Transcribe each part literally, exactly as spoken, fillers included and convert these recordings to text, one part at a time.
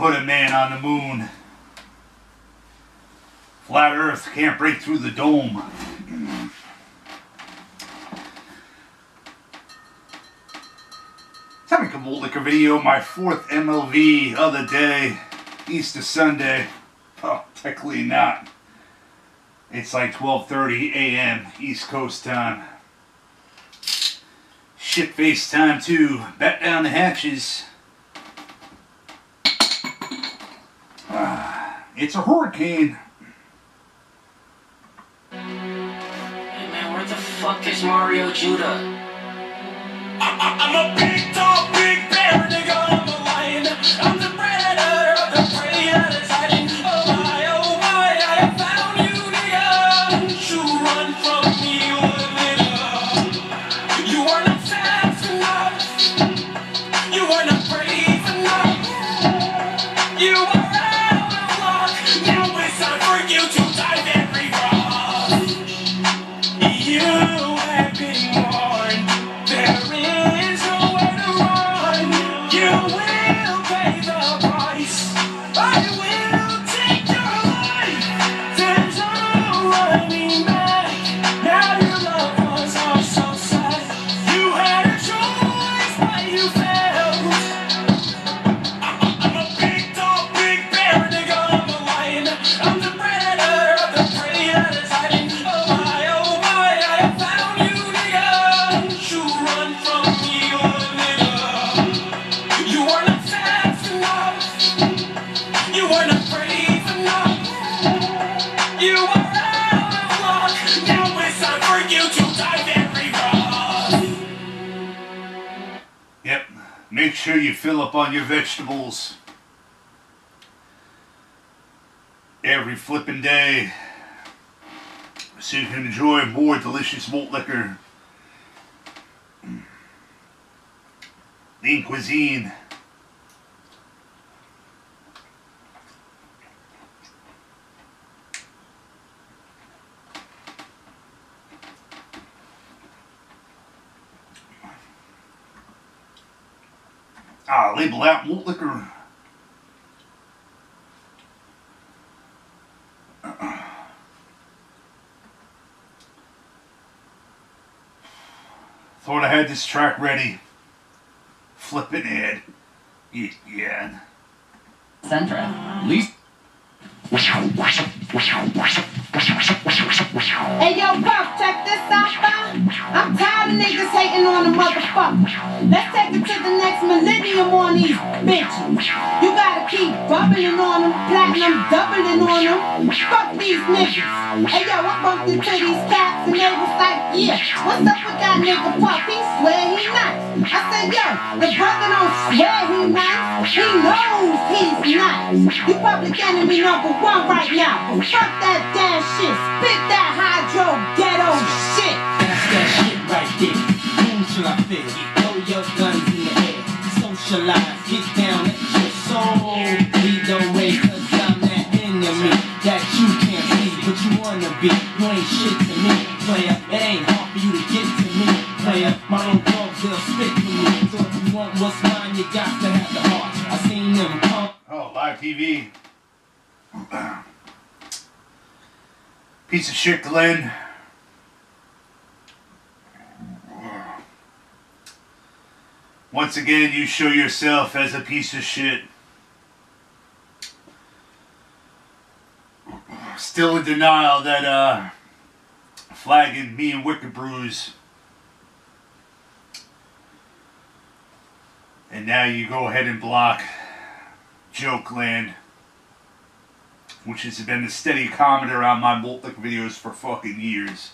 put a man on the moon. Flat Earth can't break through the dome. Time to Malt Liquor video, my fourth M L V of the day, Easter Sunday. Oh, technically not. It's like twelve thirty A M East Coast time. Shit face time too. Bat down the hatches. Ah, it's a hurricane. Hey man, where the fuck is Mario Judah? I, I, I'm a big dog, big bear, nigga, I'm a lion. I'm the predator of the prey that is hiding. Oh my, oh my, I have found you, nigga. Don't you run from me, little nigga. You are not fast enough. You are not brave enough. You are out of luck. Now it's time for you to die very rough. You have been warned. There is nowhere to run. You will pay the price. I will take your life. There's no running back. Now your loved ones are so sad. You had a choice, but you failed. I I'm a big dog, big bear, nigga, I'm a lion. I'm the predator of the prey that is hiding. Oh my, oh my, I have found you, nigga. Don't you run from me, little nigga. You are not fast enough. You are not brave enough. You are out of luck. Now it's time for you to die very rough. Yep. Make sure you fill up on your vegetables every flippin' day so you can enjoy more delicious malt liquor. Lean cuisine. Ah, label out malt liquor. Thought I had this track ready. Flippin' head. Yeah. yeah. Centra. Least. Hey yo, Puff, check this out, fam. I'm tired of niggas hating on a motherfucker. Let's take it to the next millennium on these bitches. You gotta keep bubbling on them, platinum doubling on them. Fuck these niggas. Hey yo, I bumped into these cats and they was like, yeah, what's up with that nigga Puff? He swear he nice. I said, yo, the brother don't swear he nice. He knows he's nice. You public enemy number one right now. Fuck that damn shit. Spit that hydro ghetto shit. That's that shit right there. Whom shall I feel? Throw your guns in the air. Socialize, get down at your soul. Lead the way, cause I'm that enemy that you can't see, but you wanna be. You ain't shit to me, player. It ain't hard for you to get to me, player. My own dogs, they'll spit for me. So if you want what's mine, you got to have the heart. I seen them come. Oh, live T V. Piece of shit, Glenn. Once again, you show yourself as a piece of shit. Still in denial that, uh, flagging me and Wicked Brews. And now you go ahead and block Jokeland, which has been a steady commenter on my malt liquor videos for fucking years.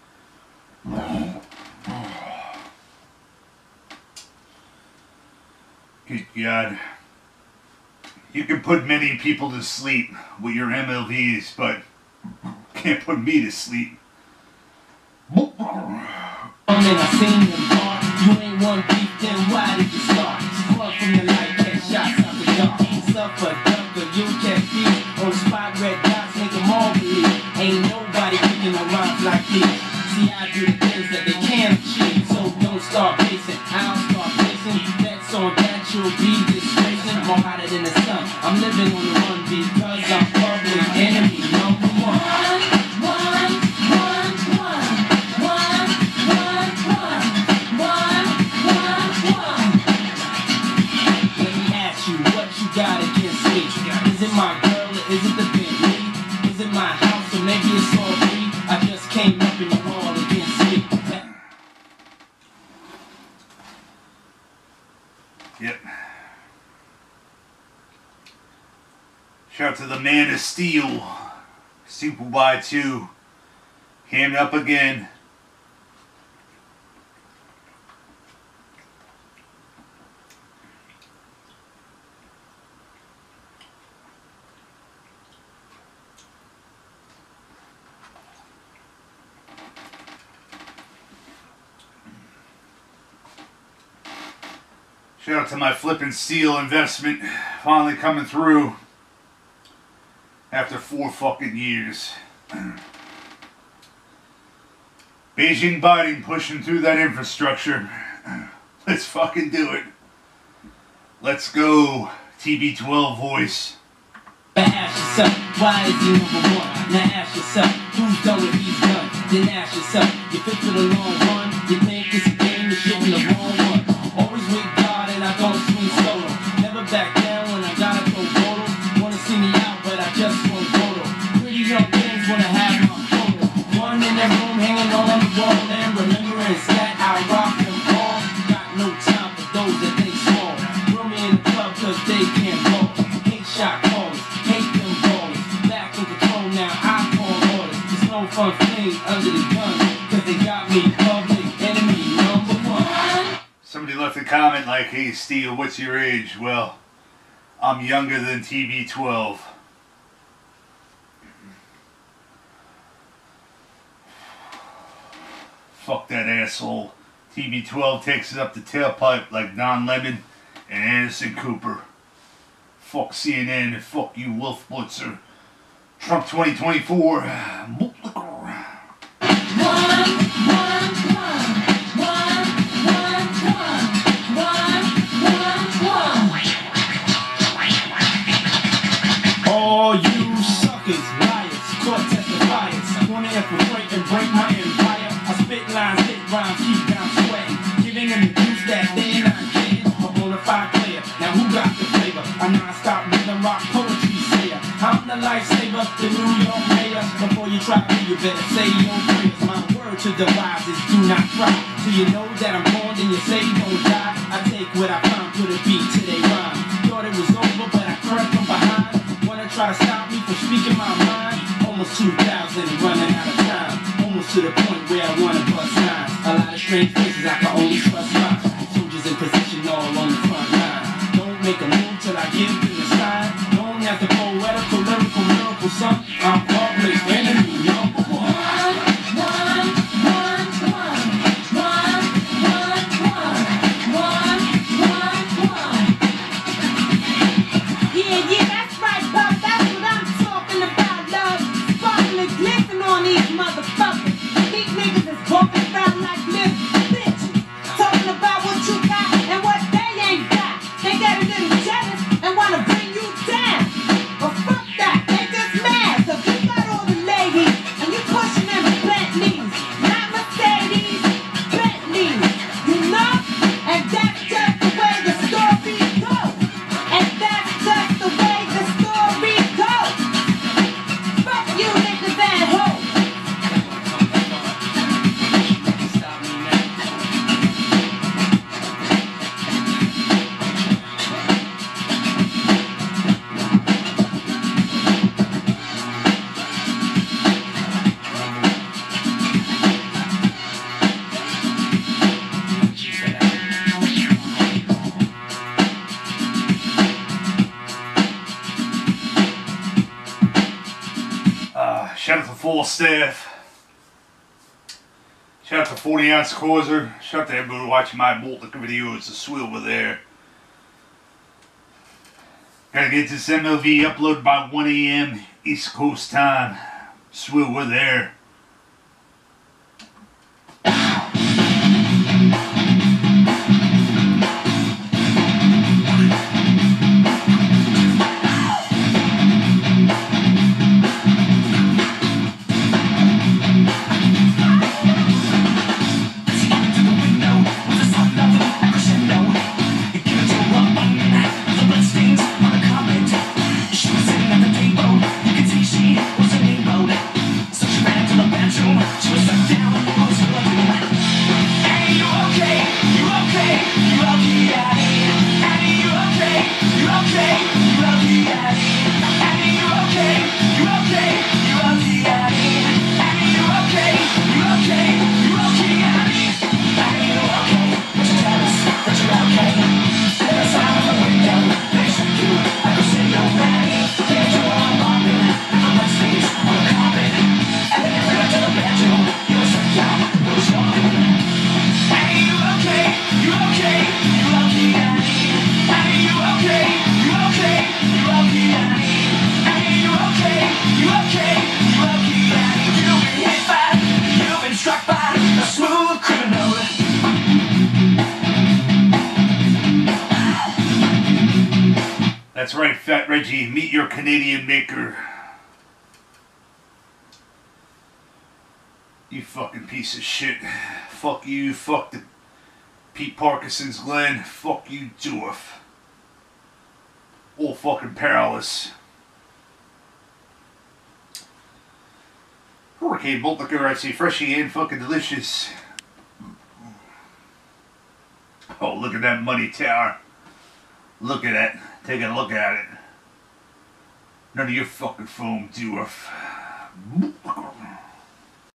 Good God. You can put many people to sleep with your M L Vs, but can't put me to sleep. And I seen them part. You ain't one beef, then why did you start? Squad from the light, get shots out the dark. Suffer, ducker, you can't feel. On spot, red dots, make them all believe. Ain't nobody picking a rhymes like these. See, I do the things that they can't achieve. So don't start pacing, I'll start pacing. That's on that, you'll be disgracing. More hotter than the sun. I'm been on the run because I'm public enemy number one. One, one, one, one, one, one, one, one, one. Let me ask you what you got against me. Is it my girl or is it the Bentley? Is it my house or maybe it's all three? I just came up in the wall against me. Yep. Shout out to the Man of Steel. Super by two. Hand up again. Shout out to my flippin' steel investment finally coming through after four fucking years. Beijing Biden pushing through that infrastructure. Let's fucking do it. Let's go, T B twelve voice. Ask yourself, why is he number one? Now ask yourself, who's done what he's done? Then ask yourself, you fit for the long run? You think it's a game, you're shooting the wrong one. Always with God and I don't swing solo. Never back down when I gotta throw photos. Wanna see me out, but I just want photo. Pretty young things wanna have my photo. One in that room hanging on the wall and remembering that I rock them all. Got no time for those that think small. Throw me in the club cause they can't roll. Hate shot calls, hate them balls. Back in control now, I call orders. It's no fun thing under the gun cause they got me public enemy number one. Somebody left a comment like, hey Steel, what's your age? Well, I'm younger than T B twelve. Fuck that asshole. T B twelve takes it up the tailpipe like Don Lemon and Anderson Cooper. Fuck C N N and fuck you, Wolf Blitzer. Trump twenty twenty-four. All you suckers, liars, caught testifiers. Wanna infiltrate and break my empire. I spit lines, hit rhymes, keep down sweating. Giving them the juice that they not getting. A bona fide player, now who got the flavor? A non-stop rhythm rock poetry sayer. I'm the lifesaver, the New York mayor. Before you try me, you better say your prayers. My word to the wise is do not try. Do you know that I'm born, then you say don't die? I take what I find, put a beat to they rhyme. Thought it was over, but I crept from behind. Try to stop me from speaking my mind. Almost two thousand and running out of time. Almost to the point where I wanna bust nines. A lot of strange faces, I can only trust mine. Soldiers in position all on the front line. Don't make a move till I give them the sign. Known as the poetical, lyrical, miracle son. I'm public enemy number one. Shout out to Full Staff. Shout out to forty ounce Causer. Shout out to everybody watching my Bolt Liquor videos. The swill over there. Gotta get this M L V uploaded by one A M East Coast time. Swill over there. That's right, Fat Reggie. Meet your Canadian maker. You fucking piece of shit. Fuck you. Fuck the Pete Parkinson's Glenn. Fuck you, Dwarf. All fucking powerless. Hurricane Bolt liquor, I see freshy and fucking delicious. Oh, look at that money tower. Look at that. Take a look at it. None of your fucking foam, Dwarf.